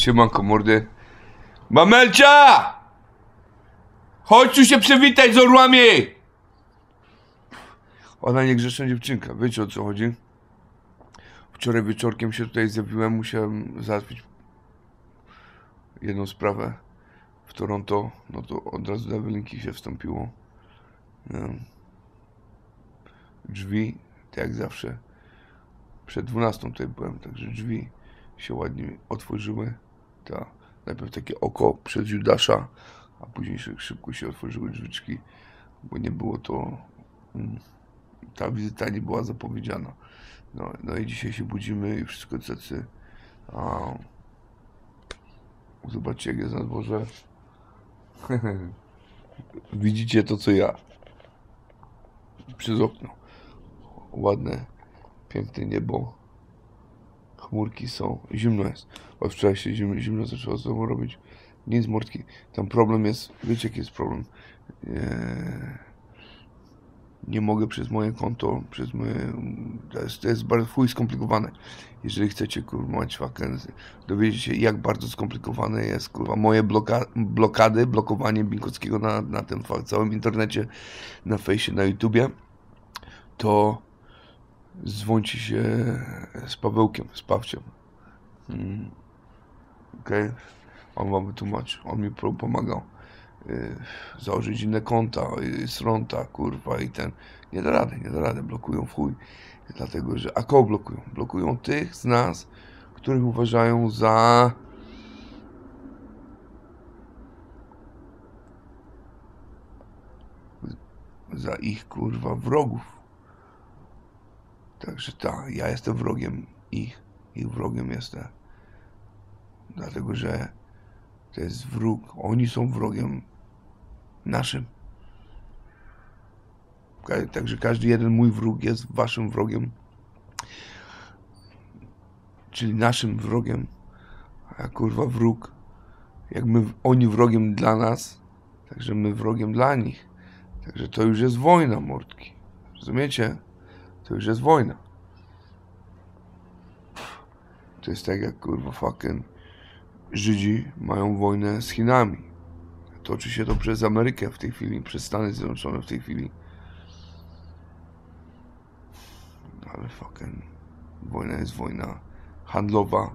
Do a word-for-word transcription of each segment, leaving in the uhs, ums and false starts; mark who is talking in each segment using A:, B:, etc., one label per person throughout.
A: Siemanko, mordy. Mamelcia! Chodź tu się przywitać z orłami! Ona niegrzeczna dziewczynka, wiecie o co chodzi? Wczoraj wieczorkiem się tutaj zjawiłem, musiałem załatwić jedną sprawę w Toronto, no to od razu do Ewelinki się wstąpiło. Drzwi, tak jak zawsze, przed dwunastą tutaj byłem, także drzwi się ładnie otworzyły. Ta, najpierw takie oko przez Judasza, a później szybko się otworzyły drzwiczki, bo nie było to, ta wizyta nie była zapowiedziana. No, no i dzisiaj się budzimy i wszystko cecy. A, zobaczcie, jak jest na dworze. Widzicie to, co ja. Przez okno. Ładne, piękne niebo. Chmurki są. Zimno jest. Od wczoraj się zimno, zimno zaczęło znowu robić. Nie jest mordki. Tam problem jest, wiecie jaki jest problem? Eee... Nie mogę przez moje konto, przez moje... To jest, to jest bardzo chuj skomplikowane. Jeżeli chcecie, kurwa, mać fakę, dowiedzieć się, jak bardzo skomplikowane jest, kurwa, moje bloka blokady, blokowanie Binkowskiego na, na tym całym internecie, na fejsie, na YouTubie, to dzwońcie się z Pawełkiem, z Pawciem. Hmm. Okej? Okay? On wam wytłumaczy, on mi pomagał. Yy, założyć inne konta, yy, sronta, kurwa, i ten. Nie da rady, nie da rady, blokują w chuj. Dlatego, że, a kogo blokują? Blokują tych z nas, których uważają za za ich, kurwa, wrogów. Także tak, ja jestem wrogiem ich, ich wrogiem jestem. Dlatego, że to jest wróg, oni są wrogiem naszym. Także każdy jeden mój wróg jest waszym wrogiem. Czyli naszym wrogiem. A kurwa wróg. Jak my, oni wrogiem dla nas, także my wrogiem dla nich. Także to już jest wojna, mordki. Rozumiecie? To już jest wojna. To jest tak jak, kurwa, fucking Żydzi mają wojnę z Chinami. Toczy się to przez Amerykę w tej chwili, przez Stany Zjednoczone w tej chwili. Ale fucking wojna jest wojna handlowa.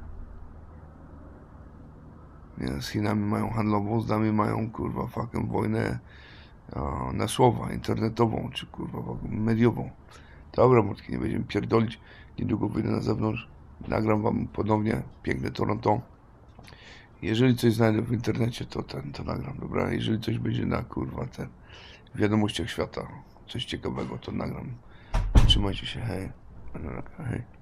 A: Nie, z Chinami mają handlową, z nami mają, kurwa, fucking wojnę a, na słowa, internetową, czy kurwa mediową. Dobra, mordki, nie będziemy pierdolić. Niedługo wyjdę na zewnątrz. Nagram wam ponownie piękne Toronto. Jeżeli coś znajdę w internecie, to ten, to nagram, dobra? Jeżeli coś będzie na, kurwa, ten wiadomościach świata, coś ciekawego, to nagram. Trzymajcie się, hej. Hej.